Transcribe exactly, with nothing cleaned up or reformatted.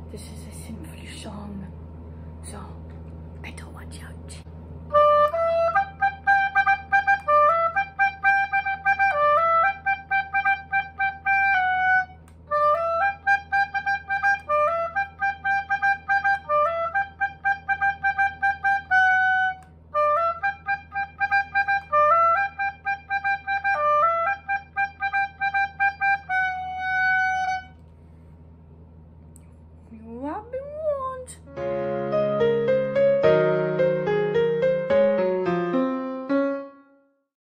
This is a Sinful song, so better watch out. I've been